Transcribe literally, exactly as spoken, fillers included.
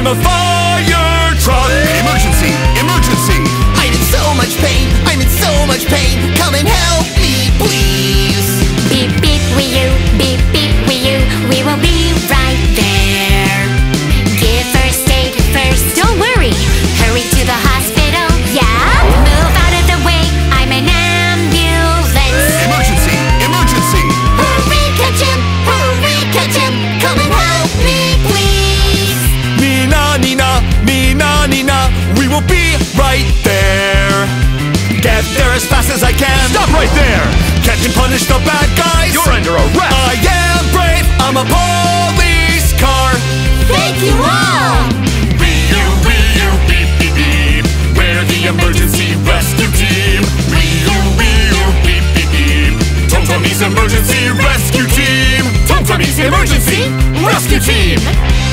I'm a fire truck. Emergency, emergency. I'm in so much pain, I'm in so much pain. Come and help me, please. Beep beep wee you, beep beep wee you. We will be right there. Give first aid first, don't worry. Hurry to the hospital, yeah? Move out of the way, I'm an ambulance. Emergency, emergency. Hurry, catch him, hurry, catch him. Come and help me, please. Nina, Nina, Nina, Nina. We will be right there. Get there as fast as I can. Stop right there. Catch and punish the bad guys. You're under arrest. I am brave. I'm a police car. Thank you all. Wee-oo, wee-oo, beep, beep, beep. We're the emergency rescue team. Wee-oo, wee-oo, beep, beep, beep. Tomtomi's emergency rescue team. Tomtomi's emergency rescue team.